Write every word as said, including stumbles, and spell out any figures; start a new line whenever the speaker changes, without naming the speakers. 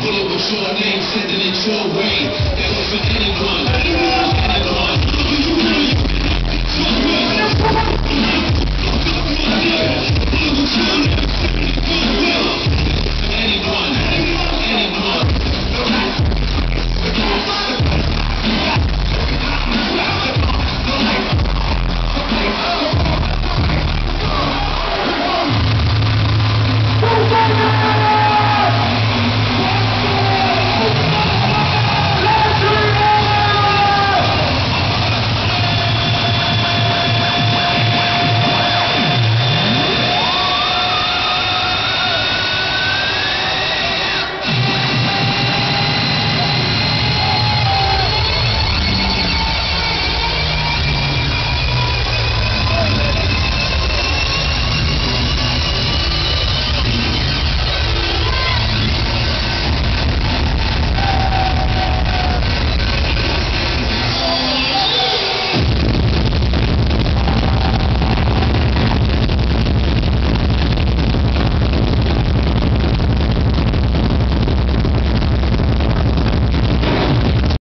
bullet with your name, sending it your way. That was for anyone. Anyone. Anyone. Fuck me. Fuck me. Fuck me.